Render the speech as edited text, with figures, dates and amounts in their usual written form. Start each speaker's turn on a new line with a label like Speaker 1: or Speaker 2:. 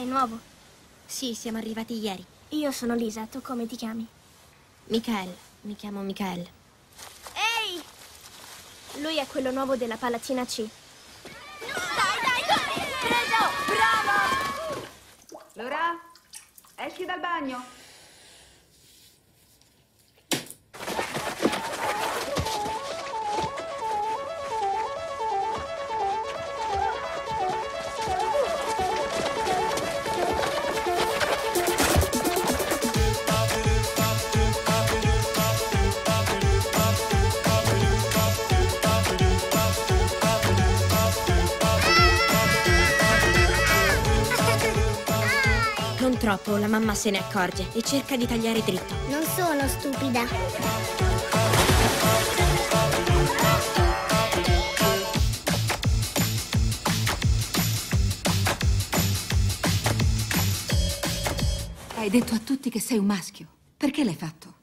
Speaker 1: Sei nuovo?
Speaker 2: Sì, siamo arrivati ieri.
Speaker 1: Io sono Lisa, tu come ti chiami?
Speaker 2: Michael, mi chiamo Michael.
Speaker 1: Ehi! Lui è quello nuovo della palazzina C.
Speaker 3: Dai, corri! Preso! Bravo!
Speaker 4: Laura, esci dal bagno.
Speaker 2: Non troppo, la mamma se ne accorge e cerca di tagliare dritto.
Speaker 5: Non sono stupida.
Speaker 6: Hai detto a tutti che sei un maschio. Perché l'hai fatto?